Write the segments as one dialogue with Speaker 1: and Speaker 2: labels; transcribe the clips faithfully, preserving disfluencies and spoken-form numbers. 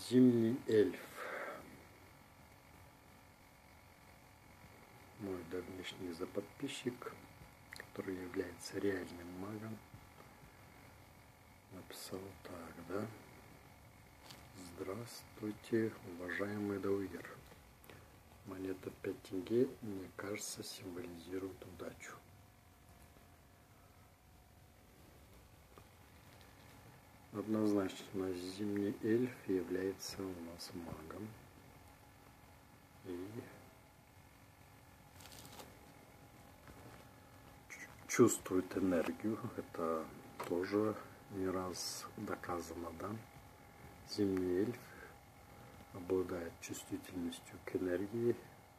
Speaker 1: Зимний эльф. Мой давнишний заподписчик, который является реальным магом, написал так, да? Здравствуйте, уважаемый Дауир. Монета пять тенге, мне кажется, символизирует удачу. Однозначно, зимний эльф является у нас магом. И чувствует энергию. Это тоже не раз доказано, да? Зимний эльф обладает чувствительностью к энергии,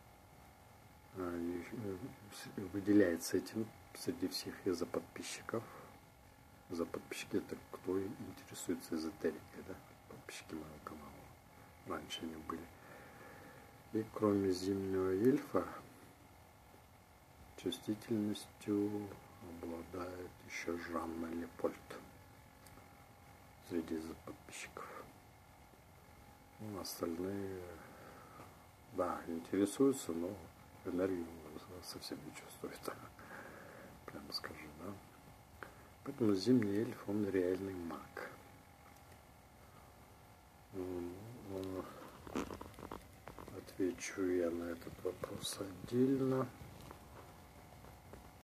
Speaker 1: выделяется этим среди всех из-за подписчиков. За подписчики — это кто интересуется эзотерикой, да? Подписчики моего канала. Раньше они были. И кроме зимнего эльфа, чувствительностью обладает еще Жанна Лепольд среди подписчиков. Ну, остальные, да, интересуются, но энергию совсем не чувствуют, прямо скажу, да. Поэтому зимний эльф, он реальный маг. Отвечу я на этот вопрос отдельно.